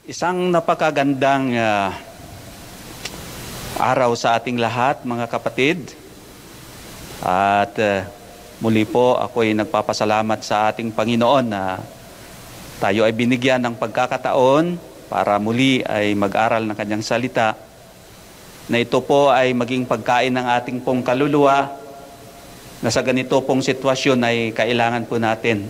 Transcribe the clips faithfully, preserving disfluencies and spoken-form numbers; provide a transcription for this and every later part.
Isang napakagandang uh, araw sa ating lahat, mga kapatid. At uh, muli po ako'y nagpapasalamat sa ating Panginoon na tayo ay binigyan ng pagkakataon para muli ay mag-aral ng kanyang salita, na ito po ay maging pagkain ng ating pong kaluluwa, na sa ganito pong sitwasyon ay kailangan po natin.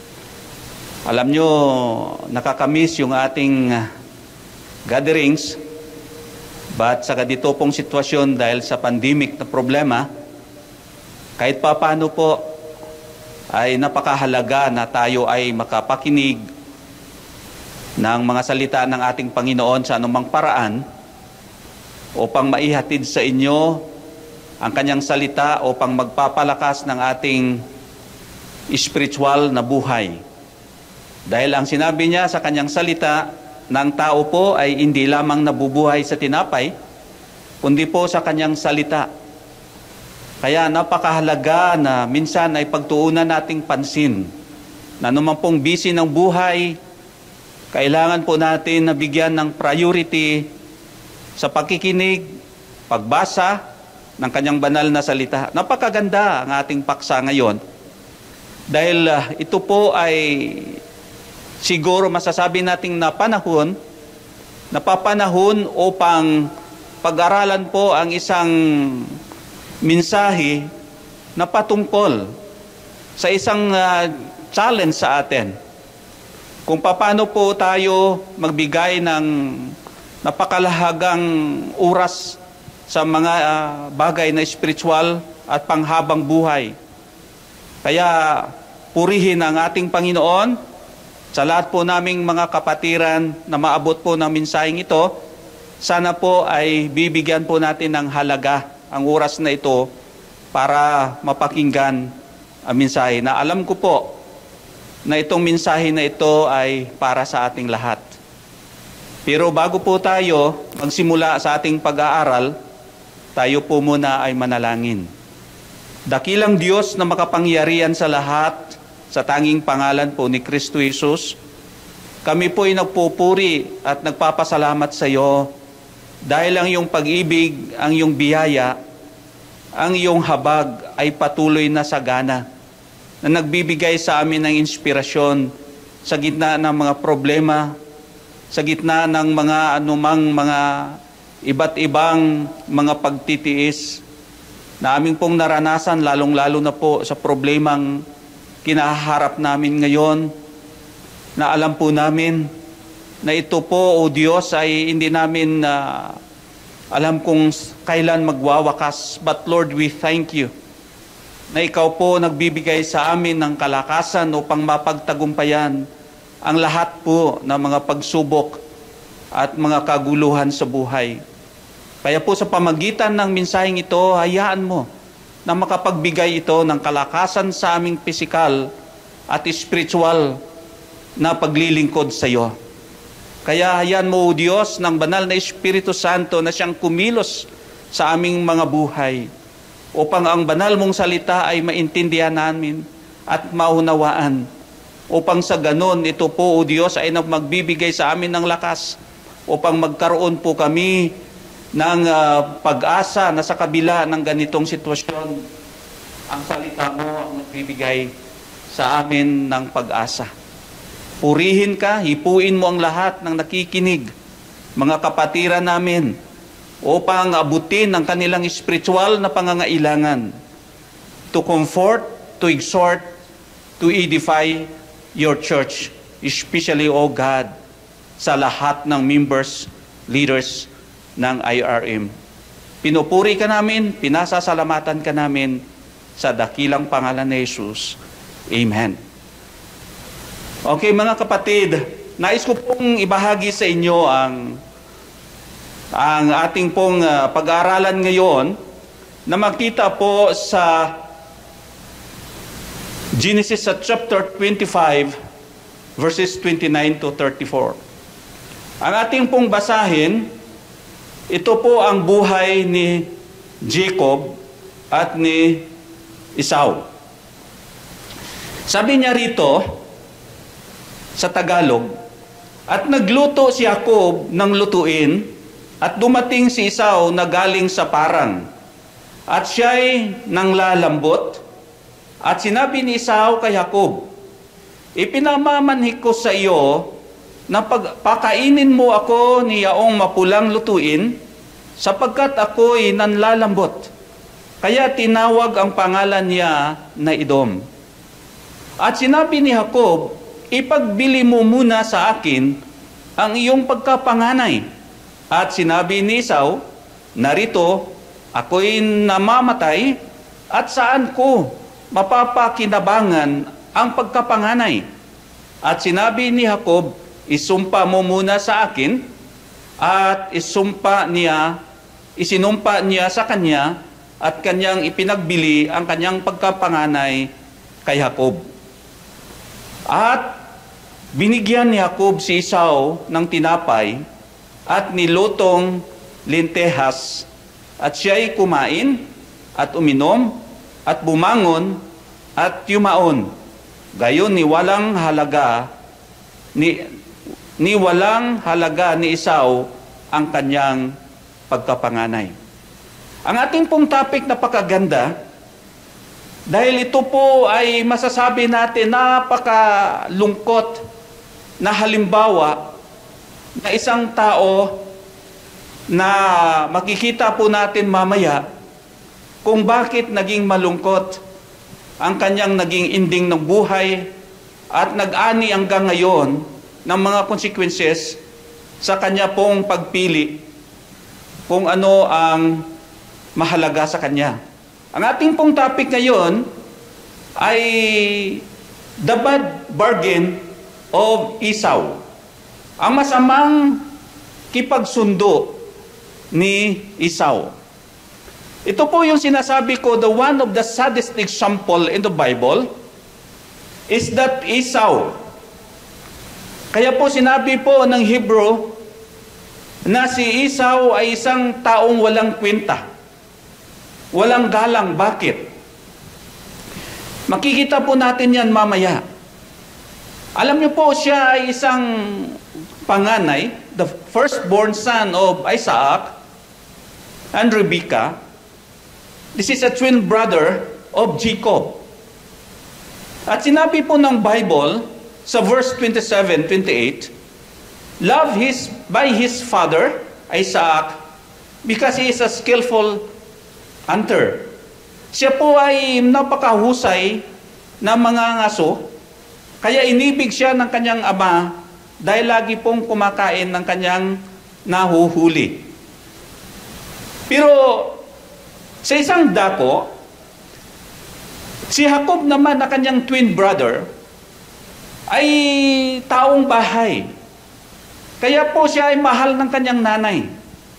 Alam nyo, nakakamiss yung ating gatherings, but sa ganito pong sitwasyon dahil sa pandemic na problema, kahit pa paano po ay napakahalaga na tayo ay makapakinig ng mga salita ng ating Panginoon sa anumang paraan upang maihatid sa inyo ang kanyang salita upang magpapalakas ng ating spiritual na buhay. Dahil ang sinabi niya sa kanyang salita, ng tao po ay hindi lamang nabubuhay sa tinapay, kundi po sa kanyang salita. Kaya napakahalaga na minsan ay pagtuunan nating pansin na naman pong busy ng buhay, kailangan po natin na bigyan ng priority sa pakikinig, pagbasa ng kanyang banal na salita. Napakaganda ang ating paksa ngayon dahil uh, ito po ay siguro masasabi nating na panahon, napapanahon upang pag-aralan po ang isang mensahe na patungkol sa isang uh, challenge sa atin. Kung paano po tayo magbigay ng napakalahagang oras sa mga uh, bagay na spiritual at panghabang buhay. Kaya purihin ang ating Panginoon sa lahat po naming mga kapatiran na maabot po ng mensaheng ito. Sana po ay bibigyan po natin ng halaga ang oras na ito para mapakinggan ang mensahe, na alam ko po na itong mensahe na ito ay para sa ating lahat. Pero bago po tayo magsimula sa ating pag-aaral, tayo po muna ay manalangin. Dakilang Diyos na makapangyarihan sa lahat, sa tanging pangalan po ni Kristo Jesus, kami po ay nagpupuri at nagpapasalamat sa iyo dahil ang iyong pag-ibig, ang iyong biyaya, ang iyong habag ay patuloy na sagana, na nagbibigay sa amin ng inspirasyon sa gitna ng mga problema, sa gitna ng mga anumang mga iba't ibang mga pagtitiis na aming pong naranasan, lalong-lalo na po sa problemang kinaharap namin ngayon, na alam po namin na ito po, O Diyos, ay hindi namin uh, alam kung kailan magwawakas. But Lord, we thank you na ikaw po nagbibigay sa amin ng kalakasan upang mapagtagumpayan ang lahat po ng mga pagsubok at mga kaguluhan sa buhay. Kaya po sa pamagitan ng mensaheng ito, hayaan mo na makapagbigay ito ng kalakasan sa aming pisikal at spiritual na paglilingkod sa iyo. Kaya hayaan mo, O Diyos, ng banal na Espiritu Santo na siyang kumilos sa aming mga buhay upang ang banal mong salita ay maintindihan namin at maunawaan. Upang sa ganon, ito po, O Diyos, ay magbibigay sa amin ng lakas upang magkaroon po kami ng uh, pag-asa na sa kabila ng ganitong sitwasyon, ang salita mo ang nagbibigay sa amin ng pag-asa. Purihin ka, hipuin mo ang lahat ng nakikinig, mga kapatiran namin, upang abutin ang kanilang spiritual na pangangailangan, to comfort, to exhort, to edify your church, especially, O God, sa lahat ng members, leaders ng I R M. Pinupuri ka namin, pinasasalamatan ka namin sa dakilang pangalan ni Jesus. Amen. Okay, mga kapatid, nais ko pong ibahagi sa inyo ang ang ating pong uh, pag-aaralan ngayon, na makita po sa Genesis sa chapter twenty-five verses twenty-nine to thirty-four. Ang ating pong basahin, ito po ang buhay ni Jacob at ni Esau. Sabi niya rito sa Tagalog, At nagluto si Jacob ng lutuin, at dumating si Esau na galing sa parang. At siya'y nanglalambot, at sinabi ni Esau kay Jacob, ipinamamanhik ko sa iyo na pagpakainin mo ako ni yaong mapulang lutuin, sapagkat ako'y nanlalambot. Kaya tinawag ang pangalan niya na Edom. At sinabi ni Jacob, ipagbili mo muna sa akin ang iyong pagkapanganay. At sinabi ni Esau, narito, ako'y namamatay, at saan ko mapapakinabangan ang pagkapanganay? At sinabi ni Jacob, isumpa mo muna sa akin, at isumpa niya, isinumpa niya sa kanya, at kanyang ipinagbili ang kanyang pagkapanganay kay Jacob. At binigyan ni Jacob si Esau ng tinapay at nilutong lintehas, at siya'y kumain at uminom at bumangon at yumaon. Gayon ni walang halaga ni, ni walang halaga ni Esau ang kanyang pagkapanganay. Ang ating pong topic napakaganda dahil ito po ay masasabi natin napakalungkot na halimbawa na isang tao na makikita po natin mamaya kung bakit naging malungkot ang kanyang naging ending ng buhay at nag-ani hanggang ngayon ng mga consequences sa kanya pong pagpili kung ano ang mahalaga sa kanya. Ang ating pong topic ngayon ay the bad bargain of Esau. Ang masamang kipagsundo ni Esau. Ito po yung sinasabi ko, the one of the saddest example in the Bible is that Esau. Kaya po sinabi po ng Hebrew na si Esau ay isang taong walang kwenta. Walang galang. Bakit? Makikita po natin yan mamaya. Alam niyo po, siya ay isang panganay, the firstborn son of Isaac and Rebekah. This is a twin brother of Jacob. At sinabi po ng Bible sa verse twenty-seven, twenty-eight, love his by his father, Isaac, because he is a skillful hunter. Siya po ay napakahusay na mga ngaso, kaya inibig siya ng kanyang ama dahil lagi pong kumakain ng kanyang nahuhuli. Pero sa isang dako, si Jacob naman na kanyang twin brother ay taong bahay. Kaya po siya ay mahal ng kanyang nanay.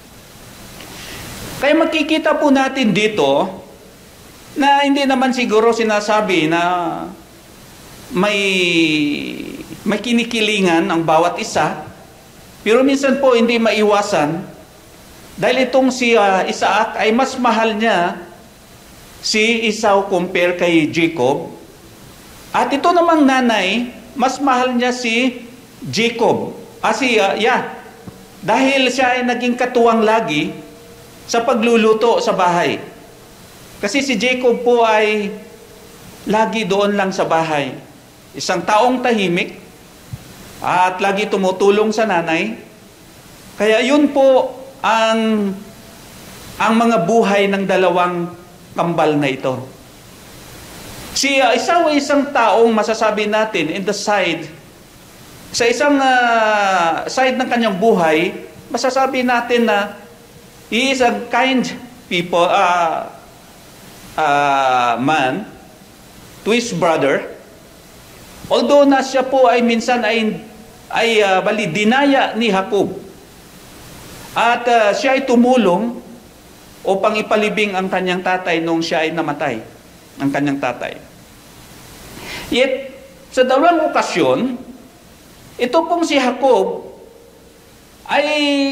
Kaya makikita po natin dito na hindi naman siguro sinasabi na may, may kinikilingan ang bawat isa. Pero minsan po hindi maiwasan dahil itong si uh, Isaac ay mas mahal niya si Esau compare kay Jacob. At ito namang nanay, mas mahal niya si Jacob. Ah, si, uh, yeah. Dahil siya ay naging katuwang lagi sa pagluluto sa bahay. Kasi si Jacob po ay lagi doon lang sa bahay. Isang taong tahimik at lagi tumutulong sa nanay. Kaya yun po ang ang mga buhay ng dalawang kambal na ito. Si uh, Esau ay isang taong masasabi natin in the side, sa isang uh, side ng kanyang buhay, masasabi natin na he is a kind people, uh, uh, man to his brother. Although na siya po ay minsan ay, ay uh, bali, dinaya ni Jacob. At uh, siya ay tumulong upang ipalibing ang kanyang tatay nung siya ay namatay. Ang kanyang tatay. Yet, sa dalawang okasyon, ito pong si Jacob ay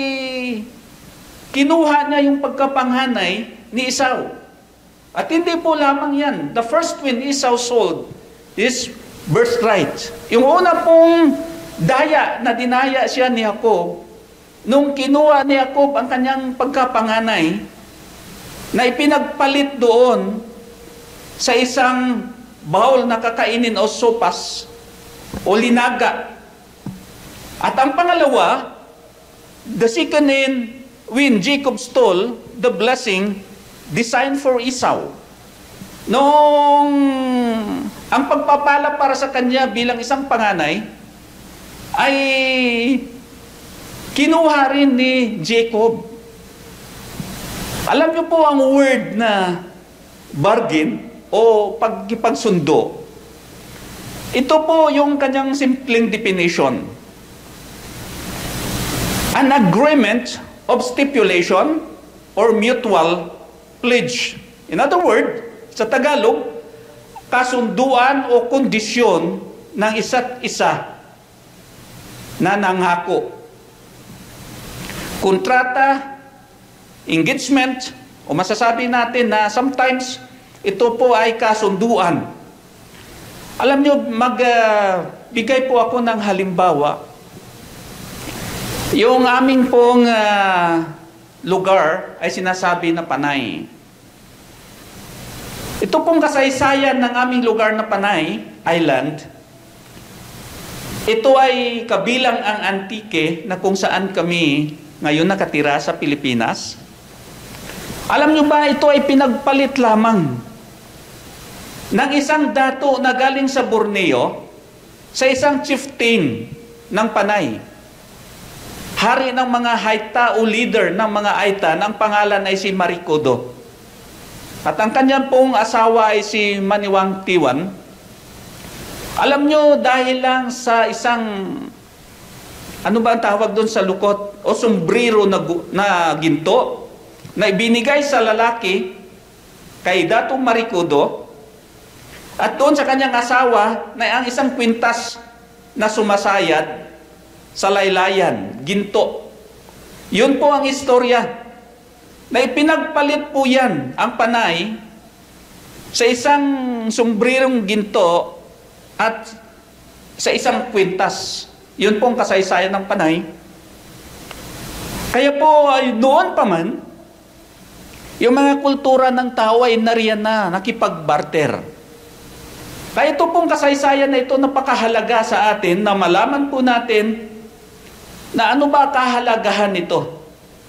kinuha niya yung pagkapanghanay ni Esau. At hindi po lamang yan. The first twin Esau sold his birthright. Yung una pong daya na dinaya siya ni Jacob nung kinuha ni Jacob ang kanyang pagkapanganay na ipinagpalit doon sa isang bowl na kakainin o sopas o linaga. At ang pangalawa, the second in when Jacob stole the blessing designed for Esau. Noong ang pagpapala para sa kanya bilang isang panganay ay kinuha rin ni Jacob. Alam niyo po ang word na bargain o pagkipagsundo. Ito po yung kanyang simpleng definition. An agreement of stipulation or mutual pledge. In other words, sa Tagalog, kasunduan o kondisyon ng isa't isa na nanghako. Kontrata, engagement, o masasabi natin na sometimes ito po ay kasunduan. Alam nyo, magbigay uh, po ako ng halimbawa. Yung aming pong uh, lugar ay sinasabi na Panay. Ito pong kasaysayan ng aming lugar na Panay Island, ito ay kabilang ang Antique na kung saan kami ngayon nakatira sa Pilipinas. Alam nyo ba, ito ay pinagpalit lamang ng isang dato na galing sa Borneo sa isang chieftain ng Panay. Hari ng mga Haita o leader ng mga Aita, ng pangalan ay si Maricodo. At ang kanyang pong asawa ay si Maniwang Tiwan. Alam nyo, dahil lang sa isang, ano ba ang tawag doon sa lukot? O sombrero na, na ginto, na ibinigay sa lalaki kay Datong Maricodo, at doon sa kanyang asawa na ang isang kwintas na sumasayad sa laylayan, ginto. Yun po ang istorya. Na ipinagpalit po yan, ang Panay, sa isang sombrirong ginto at sa isang kwintas. Yun po ang kasaysayan ng Panay. Kaya po, ay noon pa man, yung mga kultura ng tao ay nariyan na, nakipagbarter. Kaya ito pong kasaysayan na ito napakahalaga sa atin na malaman po natin na ano ba kahalagahan nito.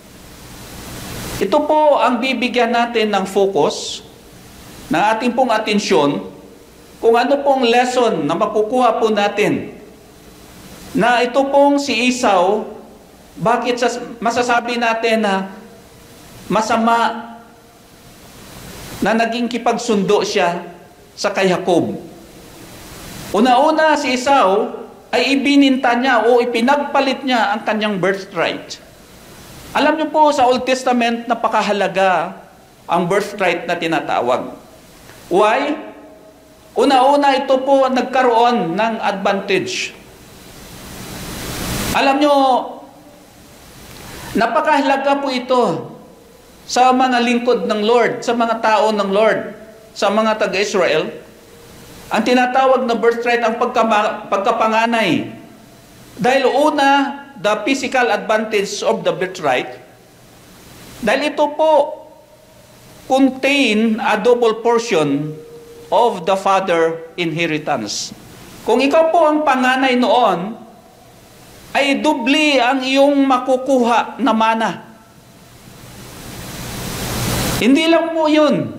Ito po ang bibigyan natin ng focus, ng ating pong atensyon, kung ano pong lesson na makukuha po natin. Na ito pong si Esau, bakit masasabi natin na masama na naging kipagsundo siya sa kay Jacob. Una-una si Esau ay ibininta niya o ipinagpalit niya ang kanyang birthright. Alam niyo po sa Old Testament napakahalaga ang birthright na tinatawag. Why? Una-una ito po nagkaroon ng advantage. Alam niyo, napakahalaga po ito sa mga lingkod ng Lord, sa mga tao ng Lord, sa mga taga-Israel. Ang tinatawag na birthright ang pagkama, pagkapanganay. Dahil una, the physical advantage of the birthright, dahil ito po contain a double portion of the father inheritance. Kung ikaw po ang panganay noon, ay dubli ang iyong makukuha na mana. Hindi lang po yun,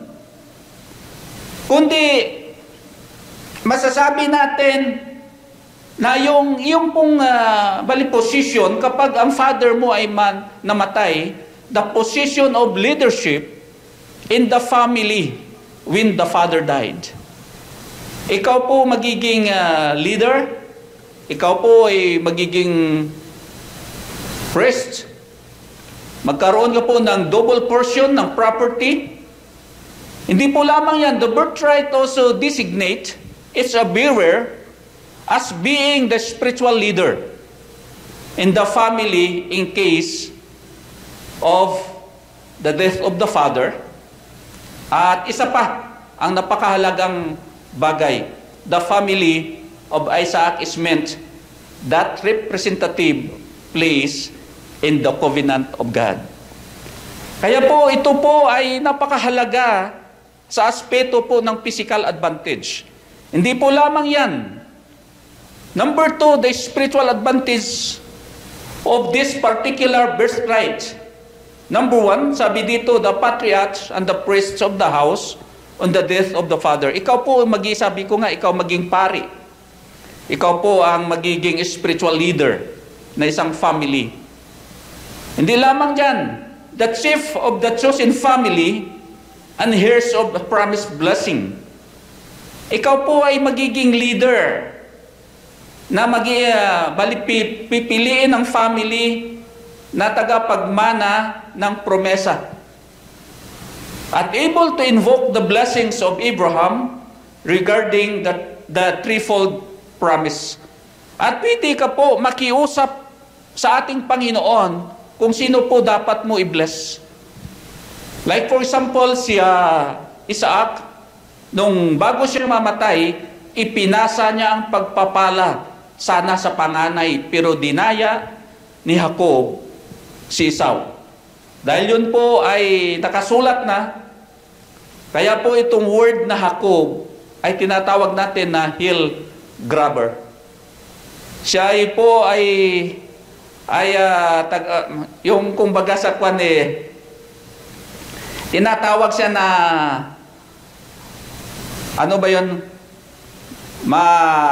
kundi masasabi natin na yung, yung pong uh, bali position, kapag ang father mo ay man namatay, the position of leadership in the family when the father died. Ikaw po magiging uh, leader, ikaw po ay magiging priest, magkaroon ka po ng double portion ng property. Hindi po lamang yan, the birthright also designate it's a bearer as being the spiritual leader in the family in case of the death of the father. At isa pa, ang napakahalagang bagay, the family of Isaac is meant that representative place in the covenant of God. Kaya po, ito po ay napakahalaga sa aspeto po ng physical advantage. Hindi po lamang yan. Number two, the spiritual advantage of this particular birthright. Number one, sabi dito, the patriarchs and the priests of the house on the death of the father. Ikaw po, magi, sabi ko nga, ikaw maging pari. Ikaw po ang magiging spiritual leader na isang family. Hindi lamang dyan, the chief of the chosen family and heirs of the promised blessing. Ikaw po ay magiging leader na magi, uh, pipiliin ng family na tagapagmana ng promesa. At able to invoke the blessings of Abraham regarding the, the threefold promise. At pwede ka po makiusap sa ating Panginoon kung sino po dapat mo i-bless. Like for example, si uh, Isaac, nung bago siya mamatay, ipinasa niya ang pagpapala sana sa panganay, pero dinaya ni Jacob si Esau. Dahil yun po ay nakasulat na, kaya po itong word na Jacob ay tinatawag natin na heel grabber. Siya ay po ay ay uh, tag, uh, yung kumbaga sa kwan eh, tinatawag siya na ano ba yun, ma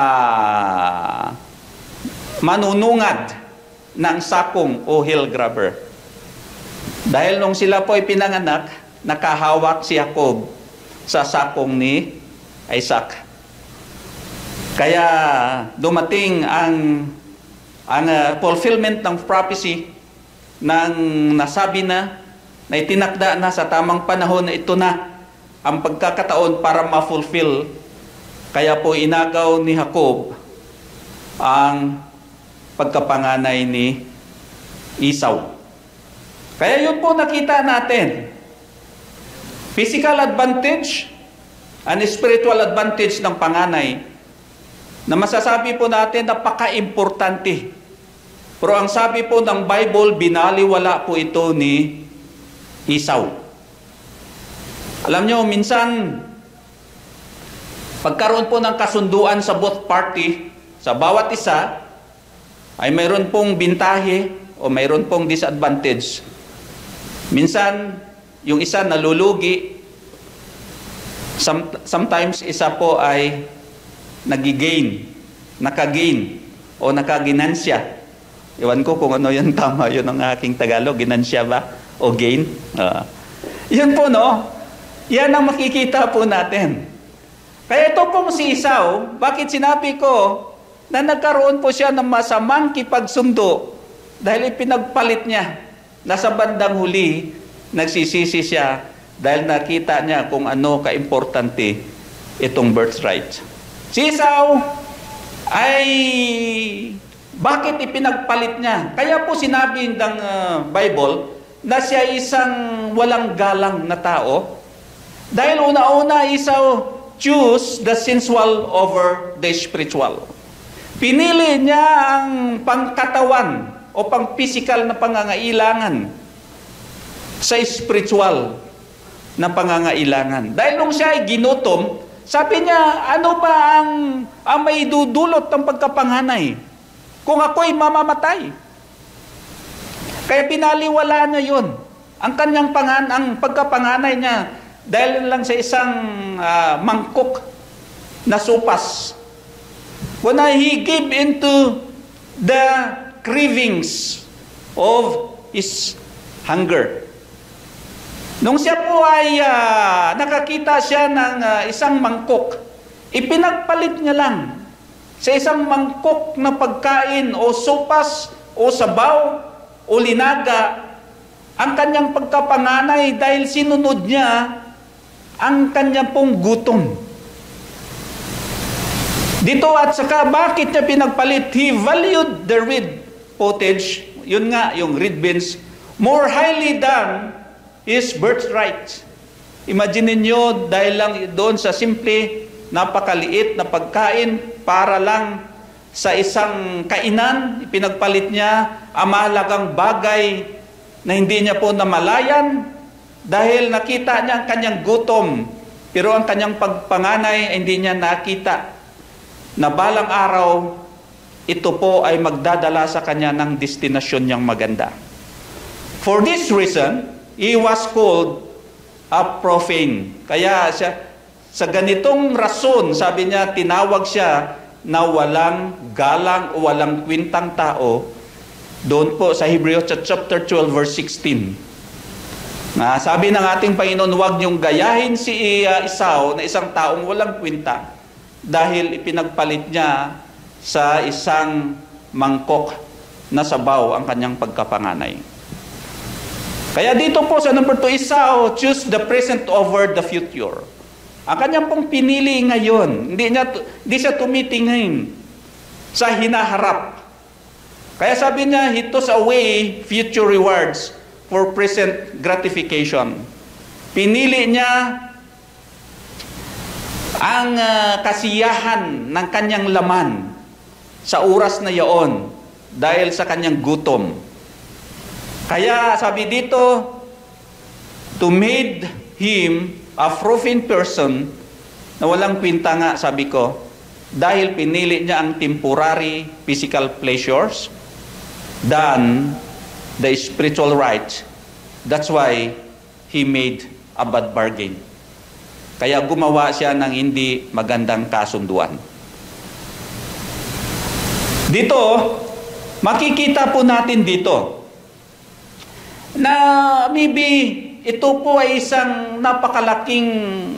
manunungad ng sakong o heel grabber. Dahil nung sila po ay pinanganak, nakahawak si Jacob sa sakong ni Isaac. Kaya dumating ang ang uh, fulfillment ng prophecy ng nasabi na, na itinakda na sa tamang panahon na ito na ang pagkakataon para ma-fulfill. Kaya po inagaw ni Jacob ang pagkapanganay ni Esau. Kaya yun po nakita natin. Physical advantage and spiritual advantage ng panganay na masasabi po natin napaka-importante. Pero ang sabi po ng Bible, binaliwala po ito ni Esau. Alam nyo, minsan, pagkaroon po ng kasunduan sa both party, sa bawat isa, ay mayroon pong bintahe o mayroon pong disadvantage. Minsan, yung isa nalulugi, sometimes isa po ay nagigain, nakagain, o nakaginansya. Iwan ko kung ano yun, tama yun ang aking Tagalog, ginansya ba? O gain? Uh, yun po, no? Yan ang makikita po natin. Kaya ito pong si Esau, bakit sinabi ko na nagkaroon po siya ng masamang kipagsundo dahil ipinagpalit niya na sa bandang huli, nagsisisi siya dahil nakita niya kung ano kaimportante itong birthright. Si Esau ay bakit ipinagpalit niya? Kaya po sinabi ng uh, Bible na siya isang walang galang na tao. Dahil una-una, Esau choose the sensual over the spiritual. Pinili niya ang pangkatawan o pang-physical na pangangailangan sa spiritual na pangangailangan. Dahil nung siya ay ginutom, sabi niya, ano ba ang, ang may dudulot ng pagkapanganay? Kung ako'y mamamatay. Kaya pinaliwala niya yun. Ang kanyang pangan, ang pagkapanganay niya, dahil lang sa isang uh, mangkok na supas. When he gave into the cravings of his hunger. Nung siya po ay uh, nakakita siya ng uh, isang mangkok, ipinagpalit niya lang sa isang mangkok na pagkain o sopas o sabaw o linaga ang kanyang pagkapanganay dahil sinunod niya ang kanyang pong gutom. Dito at saka bakit niya pinagpalit? He valued the red pottage, yun nga yung red beans, more highly than his birthright. Imagine niyo dahil lang doon sa simple napakaliit na pagkain para lang sa isang kainan, ipinagpalit niya ang mahalagang bagay na hindi niya po namalayan dahil nakita niya ang kanyang gutom, pero ang kanyang pagpanganay ay hindi niya nakita na balang araw ito po ay magdadala sa kanya ng destinasyon niyang maganda. For this reason, he was called a profane. Kaya siya, sa ganitong rason, sabi niya, tinawag siya na walang galang o walang kwintang tao. Doon po sa Hebrews chapter twelve verse sixteen. Na sabi ng ating Panginoon, huwag niyong gayahin si uh, Esau na isang taong walang kwinta dahil ipinagpalit niya sa isang mangkok na sabaw ang kanyang pagkapanganay. Kaya dito po sa number two, Esau choose the present over the future. Ang kanyang pong pinili ngayon, hindi, niya, hindi siya tumitingin sa hinaharap. Kaya sabi niya, he took away future rewards for present gratification. Pinili niya ang uh, kasiyahan ng kanyang laman sa oras na yaon dahil sa kanyang gutom. Kaya sabi dito, to made him a profane person na walang kwinta nga, sabi ko, dahil pinili niya ang temporary physical pleasures than the spiritual right. That's why he made a bad bargain. Kaya gumawa siya ng hindi magandang kasunduan. Dito, makikita po natin dito na maybe ito po ay isang napakalaking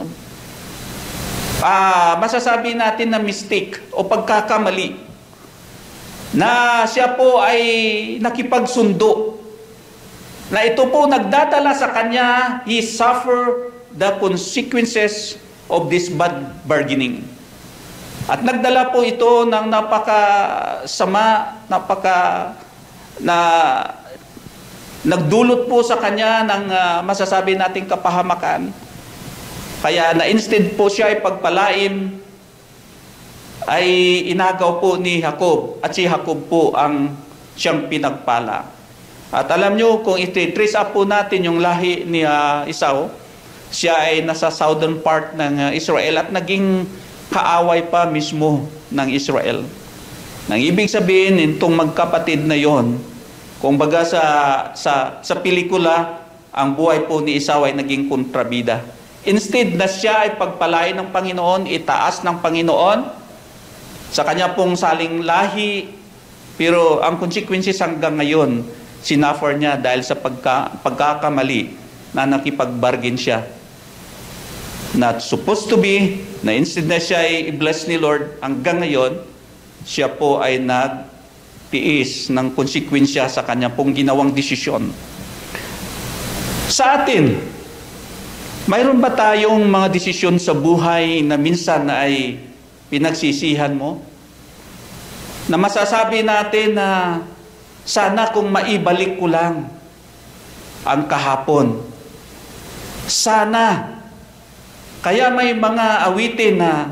uh, masasabi natin na mistake o pagkakamali na siya po ay nakipagsundo, na ito po nagdadala sa kanya, he suffer the consequences of this bad bargaining. At nagdala po ito ng napakasama, napaka na nagdulot po sa kanya ng uh, masasabi nating kapahamakan. Kaya na instead po siya ay pagpalain, ay inagaw po ni Jacob, at si Jacob po ang siyang pinagpala. At alam nyo, kung iti-trace up po natin yung lahi ni uh, Esau, siya ay nasa southern part ng uh, Israel at naging kaaway pa mismo ng Israel. Nang ibig sabihin, itong magkapatid na yon, kung baga sa, sa, sa pelikula, ang buhay po ni Esau ay naging kontrabida. Instead na siya ay pagpalain ng Panginoon, itaas ng Panginoon sa kanya pong saling lahi, pero ang consequences hanggang ngayon, sinuffer niya dahil sa pagka, pagkakamali na nakipag-bargain siya. Not supposed to be, na instead na siya ay i-bless ni Lord, hanggang ngayon, siya po ay nagtiis ng konsekwensya sa kanya pong ginawang desisyon. Sa atin, mayroon ba tayong mga desisyon sa buhay na minsan ay pinagsisihan mo? Na masasabi natin na sana kung maibalik ko lang ang kahapon. Sana. Kaya may mga awitin na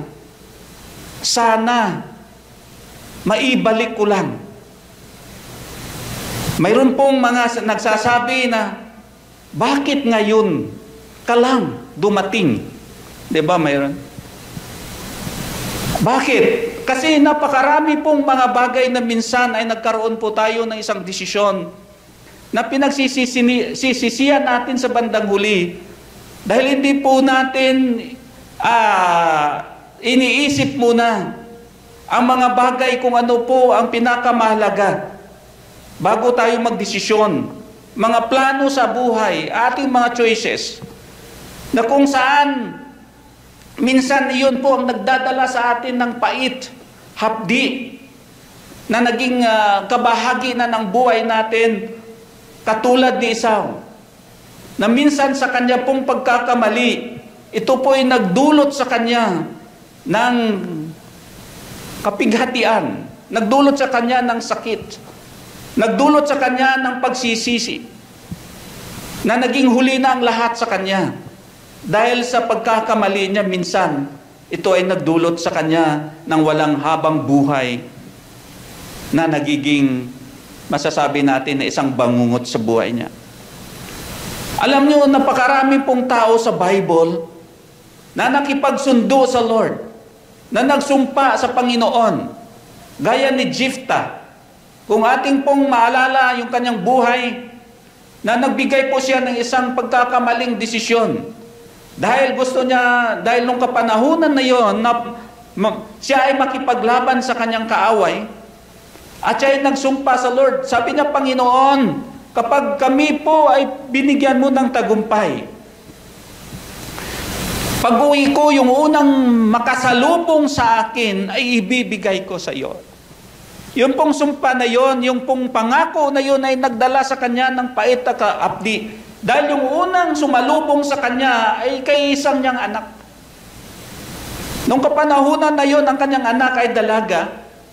sana maibalik ko lang. Mayroon pong mga nagsasabi na bakit ngayon ka lang dumating? Diba mayroon? Bakit? Kasi napakarami pong mga bagay na minsan ay nagkaroon po tayo ng isang desisyon na pinagsisisihan natin sa bandang huli. Dahil hindi po natin uh, iniisip muna ang mga bagay kung ano po ang pinakamahalaga bago tayo magdesisyon. Mga plano sa buhay, ating mga choices, na kung saan minsan iyon po ang nagdadala sa atin ng pait, hapdi, na naging uh, kabahagi na ng buhay natin, katulad ni Esau. Na minsan sa kanya pong pagkakamali, ito po ay nagdulot sa kanya ng kapighatian, nagdulot sa kanya ng sakit, nagdulot sa kanya ng pagsisisi, na naging huli na ang lahat sa kanya. Dahil sa pagkakamali niya minsan, ito ay nagdulot sa kanya ng walang habang buhay na nagiging, masasabi natin, na isang bangungot sa buhay niya. Alam niyo, napakarami pong tao sa Bible na nakipagsundo sa Lord, na nagsumpa sa Panginoon, gaya ni Jephthah. Kung ating pong maalala yung kanyang buhay, na nagbigay po siya ng isang pagkakamaling desisyon. Dahil gusto niya, dahil nung kapanahunan na yon, na ma, siya ay makipaglaban sa kanyang kaaway, at siya ay nagsumpa sa Lord. Sabi niya, Panginoon, kapag kami po ay binigyan mo ng tagumpay, pag-uwi ko, yung unang makasalubong sa akin ay ibibigay ko sa iyo. Yung pong sumpa na yon, yung pong pangako na yon ay nagdala sa kanya ng pait at kaapdi. Dahil yung unang sumalubong sa kanya ay kay isang niyang anak. Nung kapanahunan na yon, ang kanyang anak ay dalaga.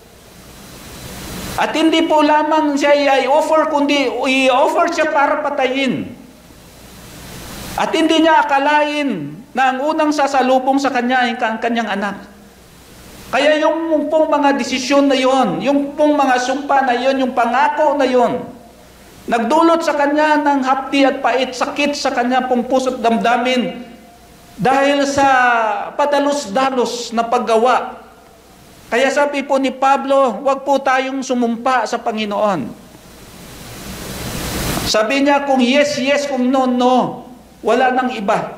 At hindi po lamang siya ay offer, kundi i-offer siya para patayin. At hindi niya akalain na ang unang sasalubong sa kanya ay ang kanyang anak. Kaya yung pong mga desisyon na yon, yung pong mga sumpa na yon, yung pangako na yon, nagdulot sa kanya ng hapdi at pait, sakit sa kanya pong puso't damdamin dahil sa padalos-dalos na paggawa. Kaya sabi po ni Pablo, huwag po tayong sumumpa sa Panginoon. Sabi niya, kung yes, yes, kung no, no, wala nang iba.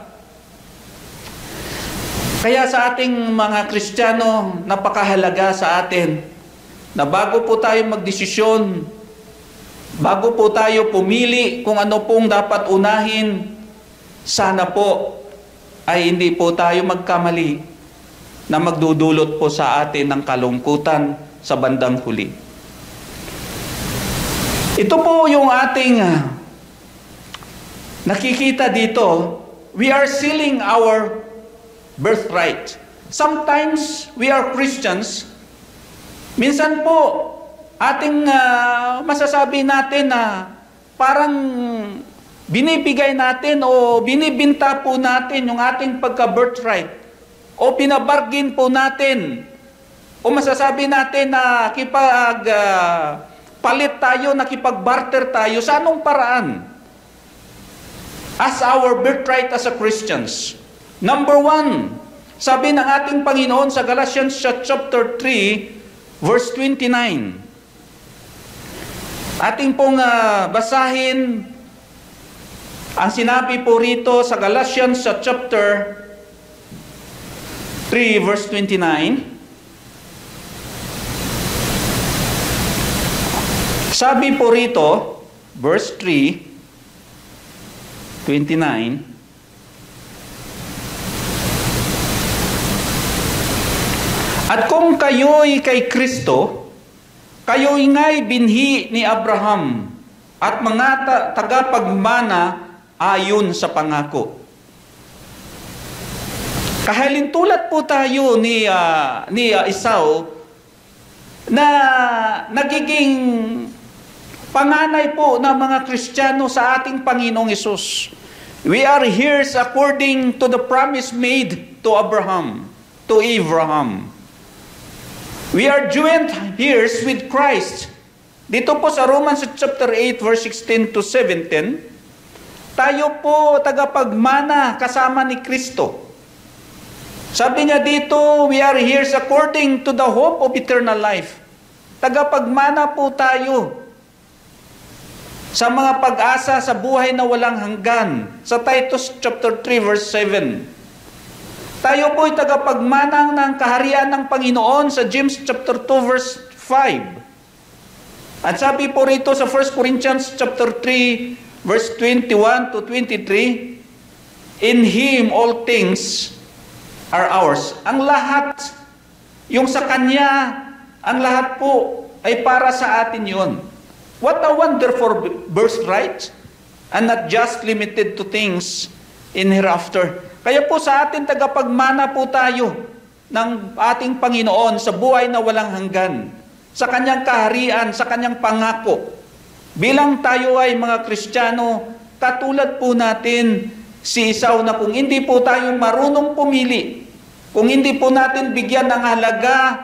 Kaya sa ating mga Kristiyano, napakahalaga sa atin na bago po tayo magdesisyon, bago po tayo pumili kung ano pong dapat unahin, sana po ay hindi po tayo magkamali na magdudulot po sa atin ng kalungkutan sa bandang huli. Ito po yung ating uh, nakikita dito. We are sealing our birthright. Sometimes we are Christians. Minsan po ating uh, masasabi natin na parang binibigay natin o binibinta po natin yung ating pagka-birthright o pinabargin po natin o masasabi natin na kipag uh, palit tayo, nakipag-barter tayo sa anong paraan as our birthright as a Christians. Number one, sabi ng ating Panginoon sa Galatians chapter three, verse twenty-nine. Ating pong uh, basahin ang sinabi po rito sa Galatians chapter three, verse twenty-nine. Sabi po rito, verse three, twenty-nine, at kung kayo'y kay Kristo, kayo'y nga'y binhi ni Abraham at mga ta- tagapagmana ayon sa pangako. Kahalintulad po tayo ni, uh, ni uh, Esau na nagiging panganay po ng mga Kristiyano sa ating Panginoong Hesus. We are heirs according to the promise made to Abraham, to Abraham. We are joint heirs with Christ. Dito po sa Romans chapter eight, verse sixteen to seventeen, tayo po tagapagmana kasama ni Kristo. Sabi niya dito, we are heirs according to the hope of eternal life. Tagapagmana po tayo sa mga pag-asa sa buhay na walang hanggan. Sa Titus chapter three, verse seven. Tayo po'y tagapagmanang ng kaharian ng Panginoon sa James chapter two, verse five. At sabi po rito sa First Corinthians chapter three, verse twenty-one to twenty-three, in Him all things are ours. Ang lahat, yung sa Kanya, ang lahat po ay para sa atin yon. What a wonderful birthright, and not just limited to things in hereafter. Kaya po sa atin tagapagmana po tayo ng ating Panginoon sa buhay na walang hanggan, sa Kanyang kaharian, sa Kanyang pangako. Bilang tayo ay mga Kristiyano, katulad po natin si Esau na kung hindi po tayo marunong pumili, kung hindi po natin bigyan ng halaga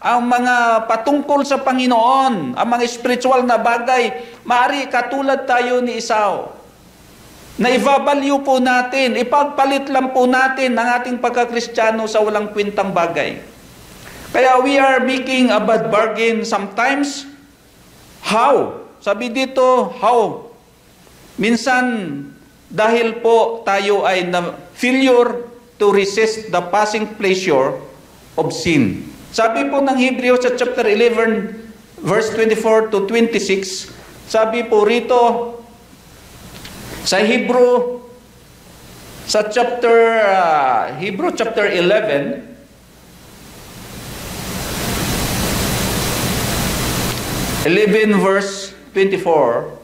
ang mga patungkol sa Panginoon, ang mga spiritual na bagay, maaari katulad tayo ni Esau, na i-value po natin, ipagpalit lang po natin ang ating pagkakristyano sa walang kwentang bagay. Kaya we are making a bad bargain sometimes. How? Sabi dito, how? Minsan, dahil po tayo ay na failure to resist the passing pleasure of sin. Sabi po ng Hebrews sa chapter eleven, verse twenty-four to twenty-six, sabi po rito, sa Hebrew, sa chapter, uh, Hebrew chapter eleven, eleven verse twenty-four,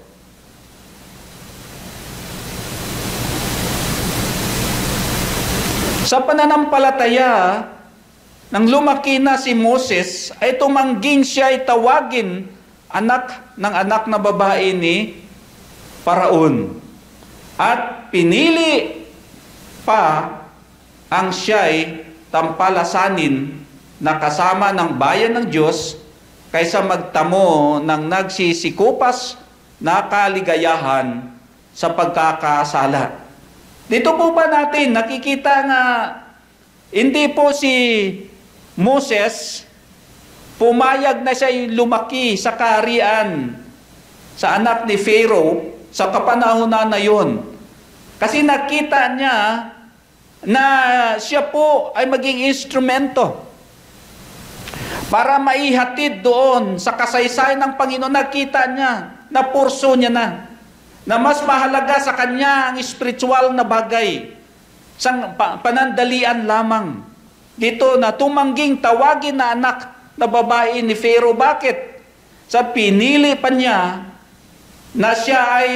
sa pananampalataya, nang lumaki na si Moses, ay tumangging siya ay tawagin anak ng anak na babae ni Paraon. At pinili pa ang siya'y tampalasanin na kasama ng bayan ng Diyos kaysa magtamo ng nagsisikupas na kaligayahan sa pagkakasala. Dito po ba natin nakikita nga hindi po si Moses pumayag na siya lumaki sa kaharian sa anak ni Pharaoh sa kapanahunan na yon. Kasi nakita niya na siya po ay maging instrumento para maihatid doon sa kasaysayan ng Panginoon. Nakita niya, na porso niya na, na mas mahalaga sa kanya ang spiritual na bagay, sang panandalian lamang. Dito na tumangging tawagin na anak na babae ni Pharaoh. Bakit? Sa pinili pa niya na siya ay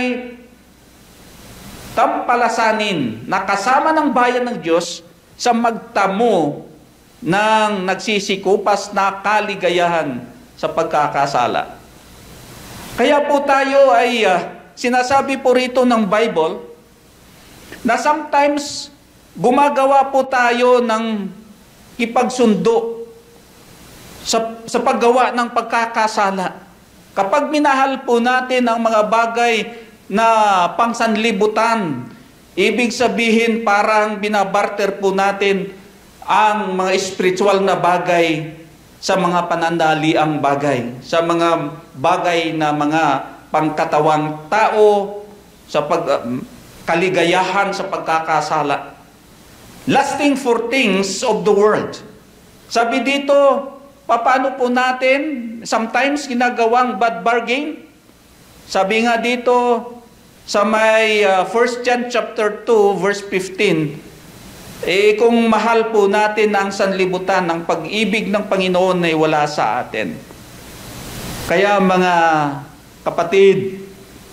tampalasanin, na kasama ng bayan ng Diyos sa magtamo ng nagsisikupas na kaligayahan sa pagkakasala. Kaya po tayo ay uh, sinasabi po rito ng Bible na sometimes gumagawa po tayo ng ipagsundo sa, sa paggawa ng pagkakasala. Kapag minahal po natin ang mga bagay na pangsanlibutan, ibig sabihin parang binabarter po natin ang mga spiritual na bagay sa mga panandaliang bagay, sa mga bagay na mga pangkatawang tao, sa pag, uh, kaligayahan sa pagkakasala. Lasting for things of the world. Sabi dito, paano po natin sometimes ginagawang bad bargain? Sabi nga dito sa may uh, First John chapter two verse fifteen, eh kung mahal po natin ang sanlibutan, ang pag-ibig ng Panginoon ay wala sa atin. Kaya mga kapatid,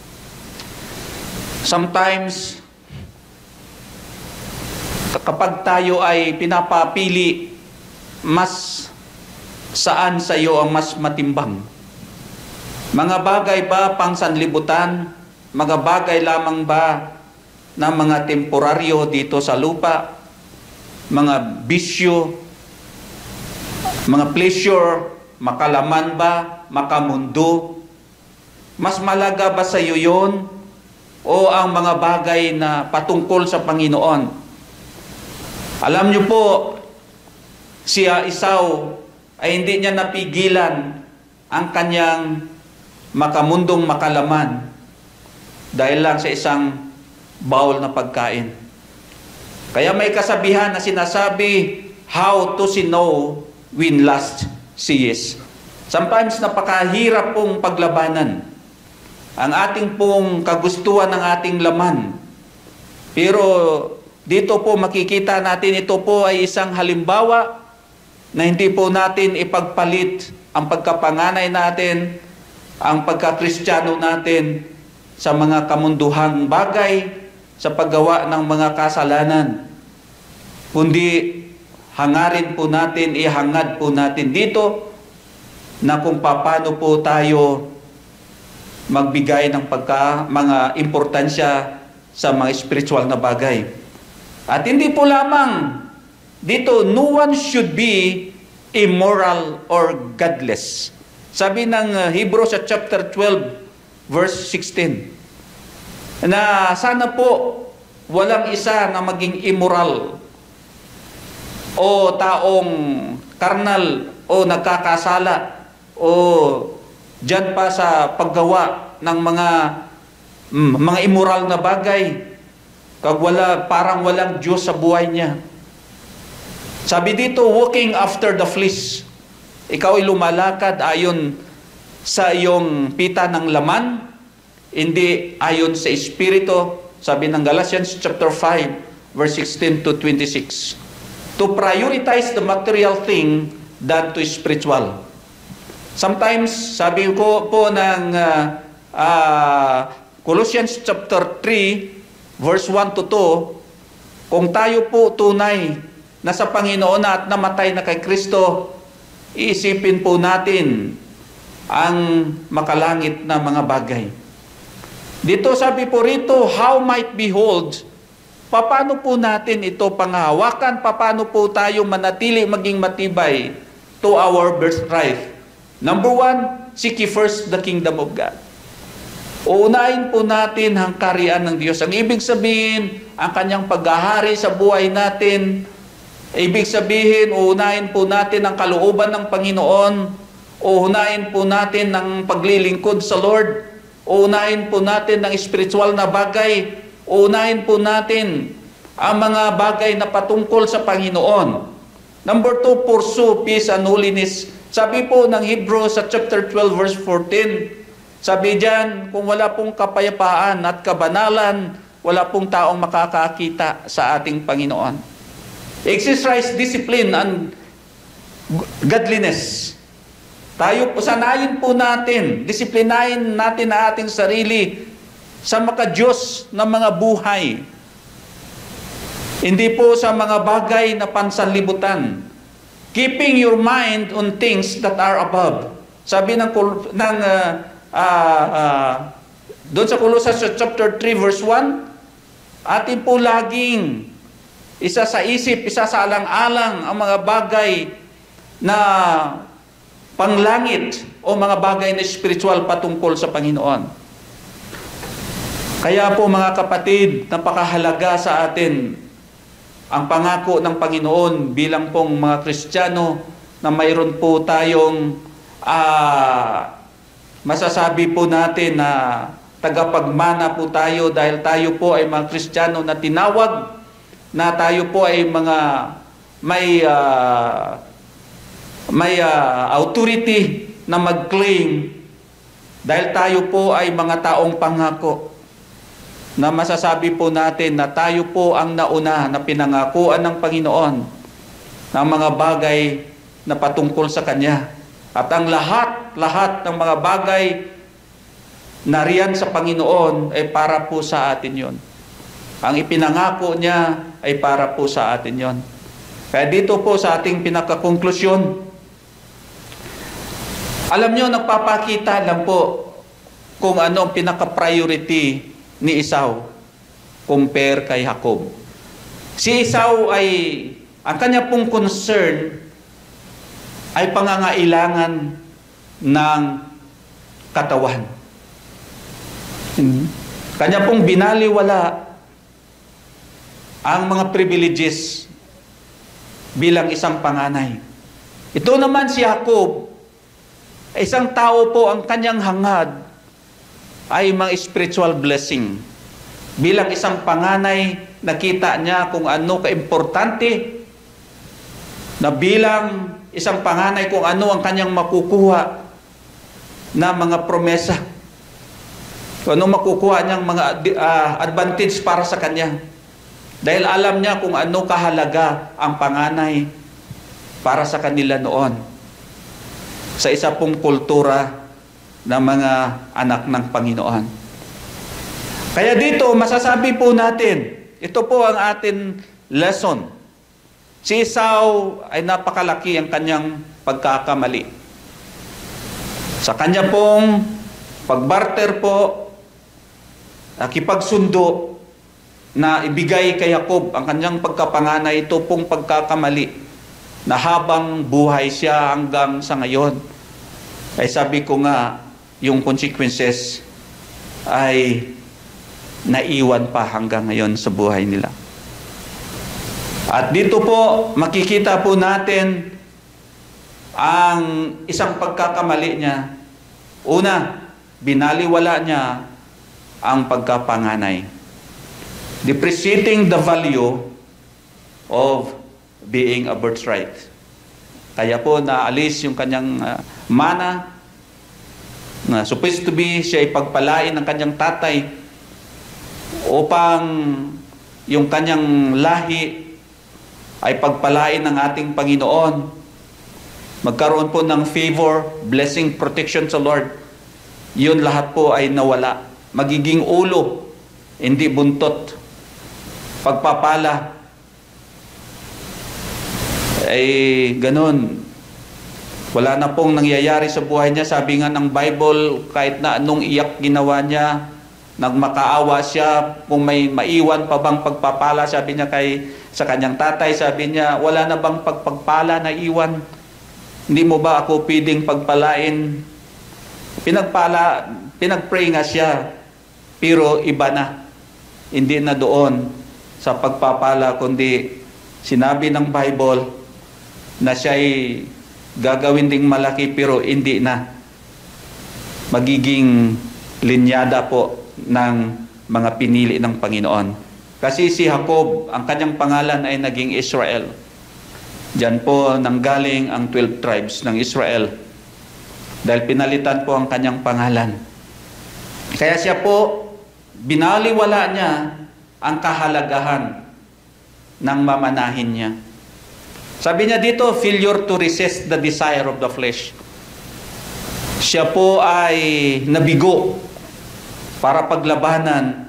sometimes kapag tayo ay pinapapili, mas saan sa iyo ang mas matimbang? Mga bagay ba pang sanlibutan? Mga bagay lamang ba na mga temporaryo dito sa lupa? Mga bisyo? Mga pleasure? Makalaman ba? Makamundo? Mas malaga ba sa iyo yun? O ang mga bagay na patungkol sa Panginoon? Alam niyo po, si Esau ay hindi niya napigilan ang kanyang makamundong makalaman dahil lang sa isang bawal na pagkain. Kaya may kasabihan na sinasabi, how to see no when last sees. Sometimes napakahirap pong paglabanan ang ating pong kagustuhan ng ating laman. Pero dito po makikita natin, ito po ay isang halimbawa na hindi po natin ipagpalit ang pagkapanganay natin, ang pagkakristyano natin sa mga kamunduhang bagay, sa paggawa ng mga kasalanan. Kundi hangarin po natin, ihangad po natin dito na kung paano po tayo magbigay ng pagka, mga importansya sa mga spiritual na bagay. At hindi po lamang dito, no one should be immoral or godless. Sabi ng uh, Hebrews sa chapter twelve, verse sixteen, na sana po walang isa na maging immoral o taong karnal o nagkakasala o dyan pa sa paggawa ng mga mm, mga immoral na bagay, kag wala, parang walang Diyos sa buhay niya. Sabi dito, walking after the flesh. Ikaw ay lumalakad ayon sa iyong pita ng laman, hindi ayon sa Espiritu. Sabi ng Galatians chapter five, verse sixteen to twenty-six. To prioritize the material thing than to spiritual. Sometimes, sabi ko po ng uh, uh, Colossians chapter three, verse one to two, kung tayo po tunay na sa Panginoon na at namatay na kay Kristo, iisipin po natin ang makalangit na mga bagay. Dito sabi po rito, how might behold, paano po natin ito panghawakan, paano po tayo manatili maging matibay to our birthright. Number one, seek ye first the kingdom of God. Uunahin po natin ang kaharian ng Diyos. Ang ibig sabihin, ang kanyang paghahari sa buhay natin. Ibig sabihin, uunahin po natin ang kalooban ng Panginoon. Uunahin po natin ang paglilingkod sa Lord. Uunahin po natin ang spiritual na bagay. Uunahin po natin ang mga bagay na patungkol sa Panginoon. Number two, pursue peace and holiness. Sabi po ng Hebrews sa chapter twelve, verse fourteen, sabi diyan, kung wala pong kapayapaan at kabanalan, wala pong taong makakakita sa ating Panginoon. Exercise discipline and godliness. Tayo po, sanayin po natin, disiplinahin natin ang ating sarili sa maka-Diyos na mga buhay. Hindi po sa mga bagay na pansanlibutan. Keeping your mind on things that are above. Sabi ng, ng uh, uh, uh, doon sa Colossus chapter three verse one, atin po laging isa sa isip, isa sa alang-alang ang mga bagay na panglangit o mga bagay na spiritual patungkol sa Panginoon. Kaya po mga kapatid, napakahalaga sa atin ang pangako ng Panginoon bilang pong mga Kristiyano na mayroon po tayong uh, masasabi po natin na tagapagmana po tayo dahil tayo po ay mga Kristiyano na tinawag, na tayo po ay mga may uh, may uh, authority na mag-claim dahil tayo po ay mga taong pangako, na masasabi po natin na tayo po ang nauna na pinangakuan ng Panginoon ng mga bagay na patungkol sa Kanya. At ang lahat, lahat ng mga bagay na riyan sa Panginoon ay para po sa atin yon. Ang ipinangako niya ay para po sa atin yon. Kaya dito po sa ating pinakakonklusyon, alam nyo, nagpapakita lang po kung ano ang pinaka-priority ni Esau compare kay Jacob. Si Esau ay, ang kanya pong concern ay pangangailangan ng katawan. Kanya pong binaliwala ang mga privileges bilang isang panganay. Ito naman si Jacob, isang tao po, ang kanyang hangad ay mga spiritual blessing. Bilang isang panganay, nakita niya kung ano kaimportante, na bilang isang panganay kung ano ang kanyang makukuha na mga promesa, kung ano makukuha niyang mga uh, advantage para sa kanya. Dahil alam niya kung ano kahalaga ang panganay para sa kanila noon sa isa pong kultura ng mga anak ng Panginoon. Kaya dito, masasabi po natin, ito po ang atin lesson. Si Esau ay napakalaki ang kanyang pagkakamali. Sa kanya pong pagbarter po, nakipagsundo na ibigay kay Jacob ang kanyang pagkapanganay, ito pong pagkakamali. na habang buhay siya hanggang sa ngayon, ay sabi ko nga, yung consequences ay naiwan pa hanggang ngayon sa buhay nila. At dito po, makikita po natin ang isang pagkakamali niya. Una, binaliwala niya ang pagkapanganay, depreciating the value of being a birthright. Kaya po naalis yung kanyang uh, mana na supposed to be siya ay pagpalain ng kanyang tatay upang yung kanyang lahi ay pagpalain ng ating Panginoon, magkaroon po ng favor, blessing, protection sa Lord. Yun lahat po ay nawala. Magiging ulo, hindi buntot. Pagpapala ay ganun. Wala na pong nangyayari sa buhay niya. Sabi nga ng Bible, kahit na anong iyak ginawa niya, nagmakaawa siya, kung may maiwan pa bang pagpapala, sabi niya kay sa kanyang tatay, sabi niya, wala na bang pagpagpala na iwan? Hindi mo ba ako pwedeng pagpalain? Pinagpala, pinagpray nga siya, pero iba na. Hindi na doon sa pagpapala, kundi sinabi ng Bible na siya'y gagawin ding malaki, pero hindi na. Magiging linyada po ng mga pinili ng Panginoon. Kasi si Jacob, ang kanyang pangalan ay naging Israel. Diyan po nanggaling ang twelve tribes ng Israel. Dahil pinalitan po ang kanyang pangalan. Kaya siya po, binaliwala niya ang kahalagahan ng mamanahin niya. Sabi niya dito, failure to resist the desire of the flesh. Siya po ay nabigo para paglabanan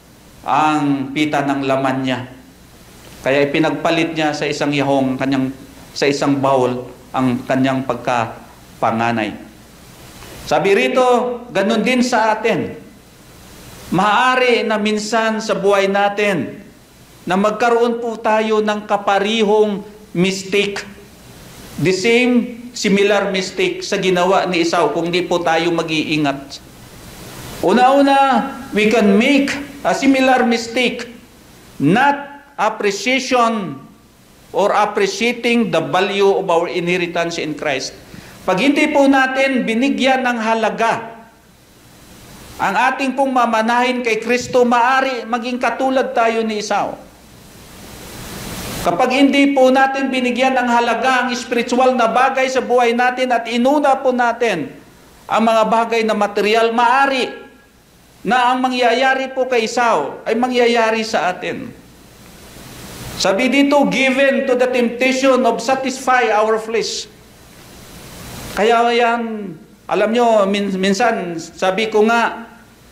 ang pita ng laman niya. Kaya ipinagpalit niya sa isang yahong, kanyang, sa isang bowl, ang kanyang pagkapanganay. Sabi rito, ganun din sa atin. Maaari na minsan sa buhay natin na magkaroon po tayo ng kaparihong mistake. The same, similar mistake sa ginawa ni Esau kung di po tayo mag-iingat. Una-una, we can make a similar mistake, not appreciation or appreciating the value of our inheritance in Christ. Pag hindi po natin binigyan ng halaga ang ating pong mamanahin kay Kristo, maari maging katulad tayo ni Esau. Kapag hindi po natin binigyan ng halaga ang spiritual na bagay sa buhay natin at inuna po natin ang mga bagay na material, maari na ang mangyayari po kay Esau ay mangyayari sa atin. Sabi dito, given to the temptation of satisfy our flesh. Kaya yan, alam nyo, min minsan sabi ko nga,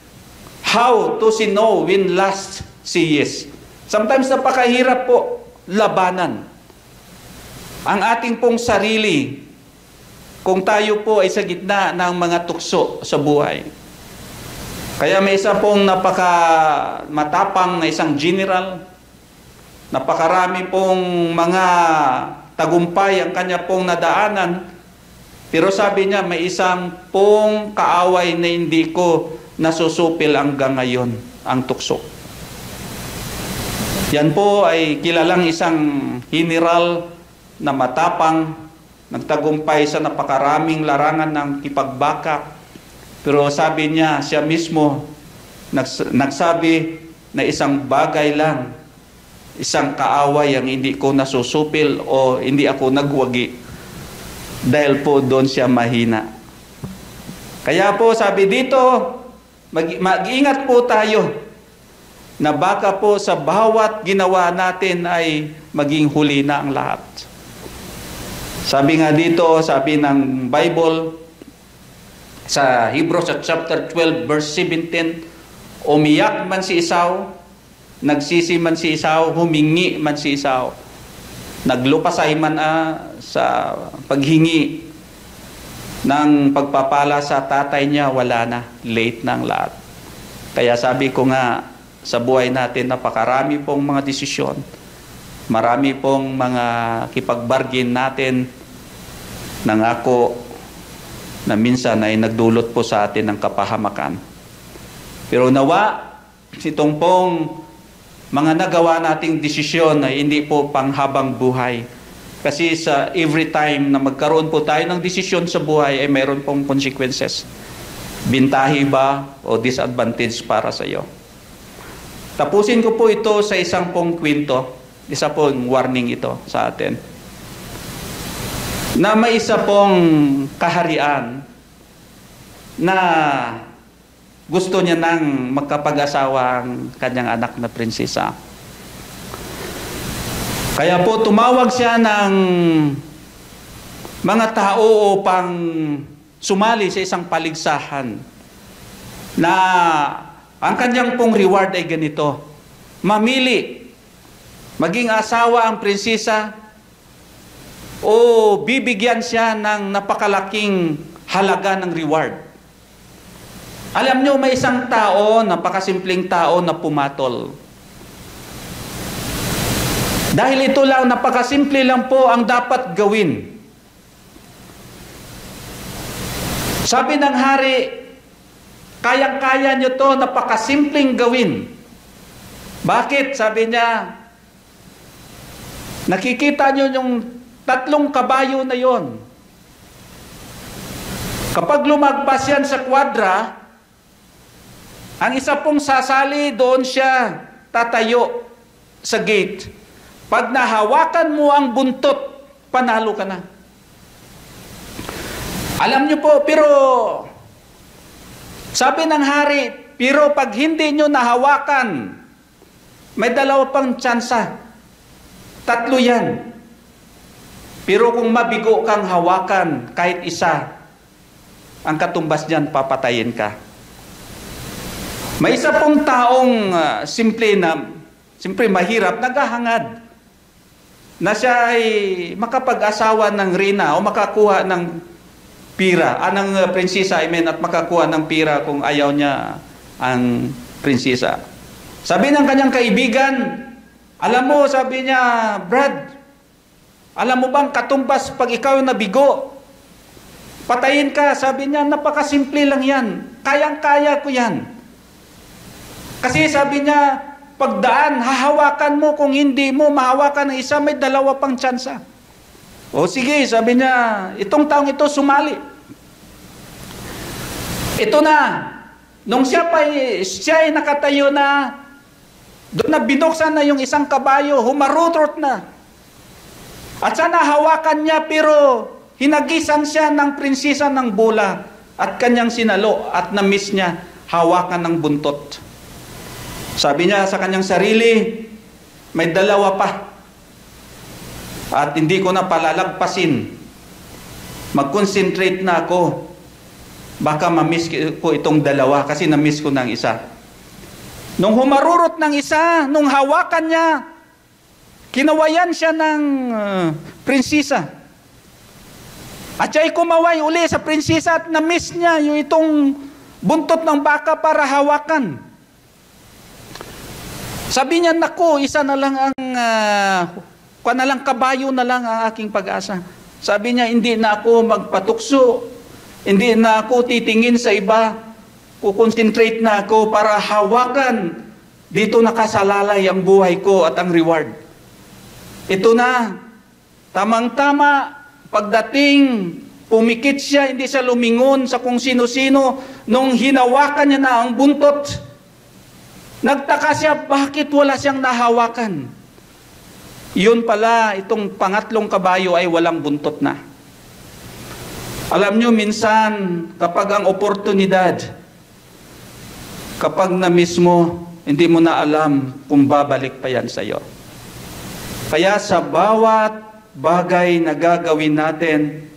how to see no when last see yes. Sometimes napakahirap po labanan ang ating pong sarili kung tayo po ay sa gitna ng mga tukso sa buhay. Kaya may isa pong napaka matapang na isang general, napakarami pong mga tagumpay ang kanya pong nadaanan, pero sabi niya may isang pong kaaway na hindi ko nasusupil hanggang ngayon, ang tukso. Yan po ay kilalang isang general na matapang, nagtagumpay sa napakaraming larangan ng kipagbaka. Pero sabi niya, siya mismo nags nagsabi na isang bagay lang, isang kaaway ang hindi ko nasusupil o hindi ako nagwagi. Dahil po doon siya mahina. Kaya po sabi dito, mag-iingat po tayo na baka po sa bawat ginawa natin ay maging huli na ang lahat. Sabi nga dito, sabi ng Bible, sa Hebrews at chapter twelve verse seventeen, umiyak man si Esau, nagsisi man si Esau, humingi man si Esau, naglupasay man ah, sa paghingi ng pagpapala sa tatay niya, wala na, late na ang lahat. Kaya sabi ko nga, sa buhay natin napakarami pong mga desisyon Marami pong mga kipag-bargain natin nangako na minsan ay nagdulot po sa atin ng kapahamakan. Pero nawa, itong pong mga nagawa nating desisyon ay hindi po panghabang buhay. Kasi sa every time na magkaroon po tayo ng desisyon sa buhay ay mayroon pong consequences. Bintahi ba o disadvantage para sa iyo? Tapusin ko po ito sa isang pong kwento. Isa pong warning ito sa atin. Na may isa pong kaharian na gusto niya nang magkapag-asawa ang kanyang anak na prinsesa. Kaya po tumawag siya ng mga tao upang sumali sa isang paligsahan na ang kanyang pong reward ay ganito. Mamili, maging asawa ang prinsesa o bibigyan siya ng napakalaking halaga ng reward. Alam nyo, may isang tao, napakasimpleng tao na pumatol. Dahil ito lang, napakasimple lang po ang dapat gawin. Sabi ng hari, kayang-kaya nyo to, napakasimpleng gawin. Bakit? Sabi niya, nakikita nyo yung tatlong kabayo na yon. Kapag lumagpas yan sa kwadra, ang isa pong sasali, doon siya tatayo sa gate. Pag nahawakan mo ang buntot, panalo ka na. Alam niyo po, pero sabi ng hari, pero pag hindi nyo nahawakan, may dalawa pang tsansa. Tatlo yan. Pero kung mabigo kang hawakan, kahit isa, ang katumbas niyan, papatayin ka. May isa pong taong uh, simple na, simple mahirap, naghahangad na siya ay makapag-asawa ng reyna o makakuha ng pira, ah, ng uh, prinsesa, I mean, at makakuha ng pira kung ayaw niya ang prinsesa. Sabi ng kanyang kaibigan, alam mo, sabi niya, Brad, alam mo bang katumbas pag ikaw nabigo, patayin ka. Sabi niya, napakasimple lang yan. Kayang-kaya ko yan. Kasi sabi niya, pagdaan, hahawakan mo, kung hindi mo mahawakan ng isa, may dalawa pang tsansa. O sige, sabi niya, itong taong ito sumali. Ito na, nung siya pa, siya ay nakatayo na, doon na binuksan na yung isang kabayo, humarutrot na. At sana hawakan niya, pero hinagisan siya ng prinsesa ng bola at kanyang sinalo at na-miss niya hawakan ng buntot. Sabi niya sa kanyang sarili, may dalawa pa. At hindi ko na palalagpasin. Mag-concentrate na ako. Baka ma-miss ko itong dalawa kasi na-miss ko ng isa. Nung humarurot ng isa, nung hawakan niya, kinawayan siya ng uh, prinsesa. At siya'y kumaway uli sa prinsesa at na-miss niya yung itong buntot ng baka para hawakan. Sabi niya, naku, isa na lang ang, uh, kwa na lang kabayo na lang ang aking pag-asa. Sabi niya, hindi na ako magpatukso, hindi na ako titingin sa iba, kukonsentrate na ako para hawakan. Dito nakasalalay ang buhay ko at ang reward. Ito na, tamang-tama, pagdating, pumikit siya, hindi siya lumingon sa kung sino-sino, nung hinawakan niya na ang buntot, nagtaka siya, bakit wala siyang nahawakan? Yun pala, itong pangatlong kabayo ay walang buntot na. Alam nyo, minsan, kapag ang oportunidad, kapag na-miss mo, hindi mo na alam kung babalik pa yan sa'yo. Kaya sa bawat bagay na gagawin natin,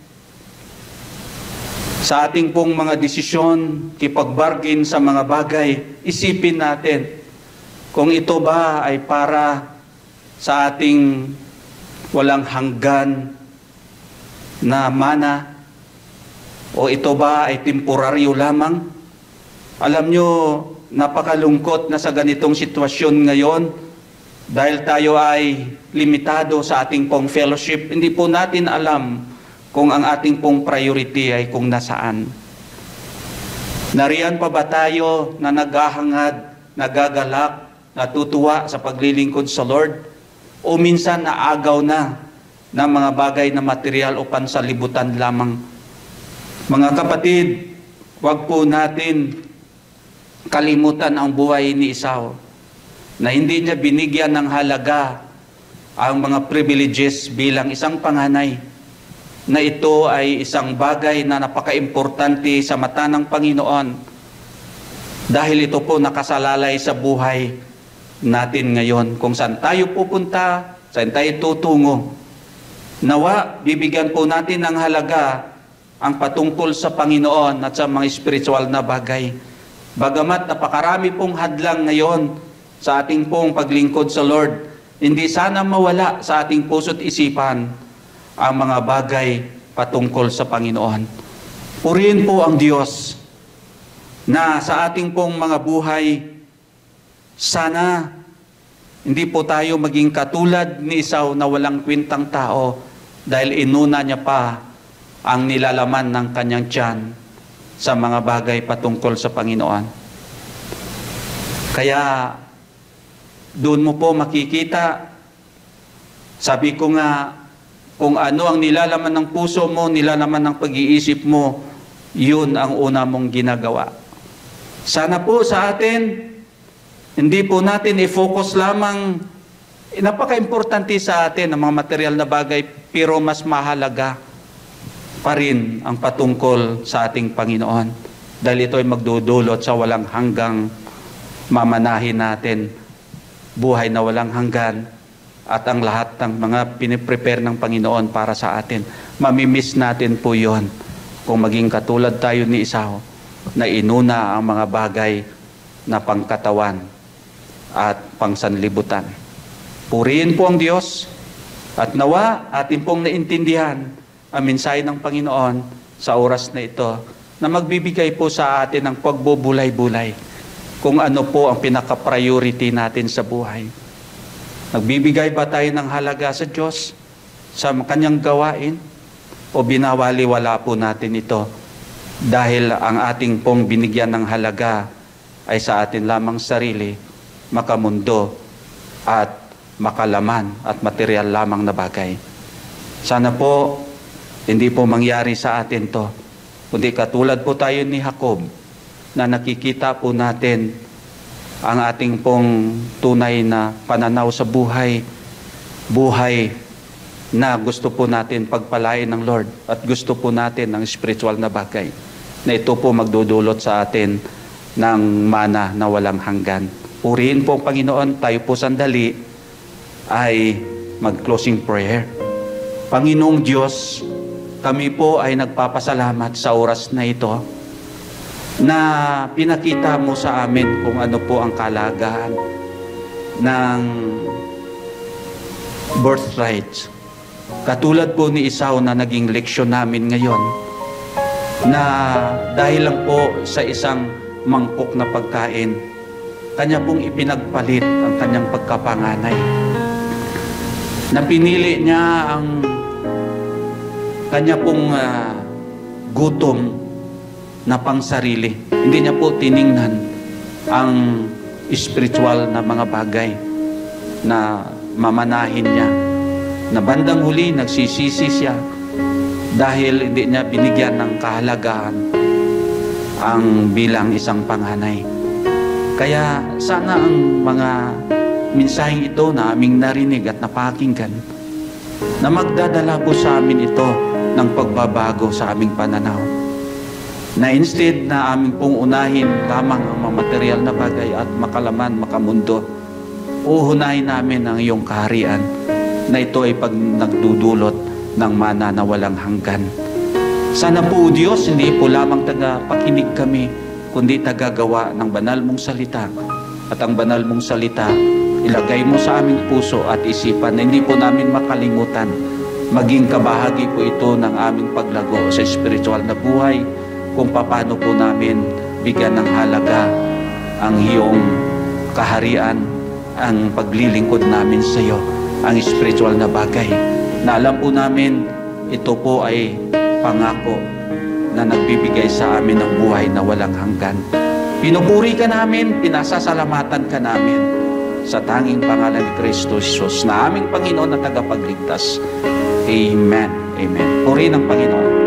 sa ating pong mga desisyon, kipag-bargain sa mga bagay, isipin natin kung ito ba ay para sa ating walang hanggan na mana o ito ba ay temporaryo lamang. Alam nyo, napakalungkot na sa ganitong sitwasyon ngayon, Dahil tayo ay limitado sa ating pong fellowship, hindi po natin alam kung ang ating pong priority ay kung nasaan. Nariyan pa ba tayo na naghahangad, nagagalak, natutuwa sa paglilingkod sa Lord? O minsan naagaw na ng mga bagay na material o pansalibutan lamang? Mga kapatid, huwag po natin kalimutan ang buhay ni Esau, na hindi niya binigyan ng halaga ang mga privileges bilang isang panganay, na ito ay isang bagay na napaka-importante sa mata ng Panginoon dahil ito po nakasalalay sa buhay natin ngayon. Kung saan tayo pupunta, saan tayo tutungo, nawa bibigyan po natin ng halaga ang patungkol sa Panginoon at sa mga spiritual na bagay. Bagamat napakarami pong hadlang ngayon sa ating pong paglingkod sa Lord, hindi sana mawala sa ating puso't isipan ang mga bagay patungkol sa Panginoon. Purihin po ang Diyos na sa ating pong mga buhay, sana hindi po tayo maging katulad ni Esau na walang kwintang tao dahil inuna niya pa ang nilalaman ng kanyang tiyan sa mga bagay patungkol sa Panginoon. Kaya doon mo po makikita, sabi ko nga, kung ano ang nilalaman ng puso mo, nilalaman ng pag-iisip mo, yun ang una mong ginagawa. Sana po sa atin, hindi po natin i-focus lamang, eh, napaka-importante sa atin ang mga material na bagay, pero mas mahalaga pa rin ang patungkol sa ating Panginoon. Dahil ito ay magdudulot sa walang hanggang mamanahin natin, buhay na walang hanggan, at ang lahat ng mga piniprepare ng Panginoon para sa atin. Mamimiss natin po yon kung maging katulad tayo ni Esau na inuna ang mga bagay na pangkatawan at pangsanlibutan. Purihin po ang Diyos at nawa atin pong naintindihan ang mensahe ng Panginoon sa oras na ito na magbibigay po sa atin ng pagbubulay-bulay kung ano po ang pinaka-priority natin sa buhay. Nagbibigay ba tayo ng halaga sa Diyos sa kanyang gawain o binawali-wala po natin ito dahil ang ating pong binigyan ng halaga ay sa atin lamang sarili, makamundo at makalaman at material lamang na bagay. Sana po hindi po mangyari sa atin to, kundi katulad po tayo ni Jacob na nakikita po natin ang ating pong tunay na pananaw sa buhay, buhay na gusto po natin pagpalain ng Lord at gusto po natin ng spiritual na bagay, na ito po magdudulot sa atin ng mana na walang hanggan. Purihin po ang Panginoon. Tayo po sandali ay mag-closing prayer. Panginoong Diyos, kami po ay nagpapasalamat sa oras na ito na pinakita mo sa amin kung ano po ang kalagahan ng birthright. Katulad po ni Esau na naging leksyon namin ngayon, na dahil lang po sa isang mangkok na pagkain, kanya pong ipinagpalit ang kanyang pagkapanganay. Napinili niya ang kanya pong uh, gutom na pang sarili. Hindi niya po tiningnan ang spiritual na mga bagay na mamanahin niya. Na bandang huli, nagsisisi siya dahil hindi niya binigyan ng kahalagaan ang bilang isang panganay. Kaya sana ang mga mensaheng ito na aming narinig at napakinggan, na magdadala po sa amin ito ng pagbabago sa aming pananaw. Na instead na aming pong unahin lamang ang mga material na bagay at makalaman, makamundo, uhunahin namin ang iyong kaharian, na ito ay pag nagdudulot ng mana na walang hanggan. Sana po, Diyos, hindi po lamang tagapakinig kami, kundi tagagawa ng banal mong salita. At ang banal mong salita, ilagay mo sa aming puso at isipan na hindi po namin makalimutan. Maging kabahagi po ito ng aming paglago sa spiritual na buhay, kung paano po namin bigyan ng halaga ang iyong kaharian ang paglilingkod namin sa iyo, ang spiritual na bagay, na alam po namin ito po ay pangako na nagbibigay sa amin ng buhay na walang hanggan. Pinupuri ka namin, pinasasalamatan ka namin sa tanging pangalan ni Kristo Jesus na aming Panginoon na tagapagligtas. Amen. Amen. Puri ng Panginoon.